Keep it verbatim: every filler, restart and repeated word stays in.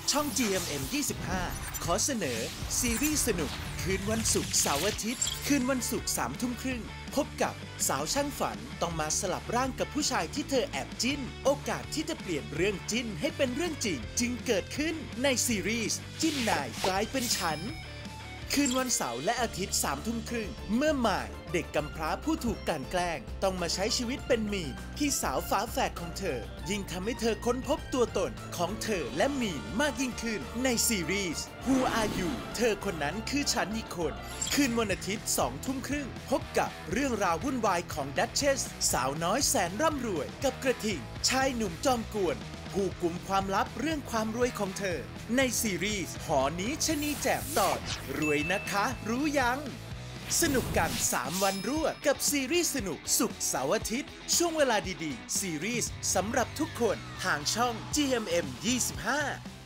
ช่อง จี เอ็ม เอ็ม ยี่สิบห้า ขอเสนอซีรีส์สนุกคืนวันศุกร์เสาร์อาทิตย์คืนวันศุกร์สามทุ่มครึ่งพบกับสาวช่างฝันต้องมาสลับร่างกับผู้ชายที่เธอแอบจิ้นโอกาสที่จะเปลี่ยนเรื่องจิ้นให้เป็นเรื่องจริงจึงเกิดขึ้นในซีรีส์จิ้นนายกลายเป็นฉันคืนวันเสาร์และอาทิตย์สามทุ่มครึ่งเมื่อหมายเด็กกำพร้าผู้ถูกกลั่นแกล้งต้องมาใช้ชีวิตเป็นมีนพี่สาวฝาแฝดของเธอยิ่งทำให้เธอค้นพบตัวตนของเธอและมีนมากยิ่งขึ้นในซีรีส์ Who Are You เธอคนนั้นคือฉันอีกคนคืนวันอาทิตย์สองทุ่มครึ่งพบกับเรื่องราววุ่นวายของดัชเชสสาวน้อยแสนร่ำรวยกับกระทิงชายหนุ่มจอมกวนผู้กุมความลับเรื่องความรวยของเธอในซีรีส์หอนี้ชะนีแจมตอนรวยนะคะรู้ยังสนุกกันสามวันรวดกับซีรีส์สนุกศุกร์เสาร์อาทิตย์ช่วงเวลาดีๆซีรีส์สำหรับทุกคนทางช่อง จี เอ็ม เอ็ม ยี่สิบห้า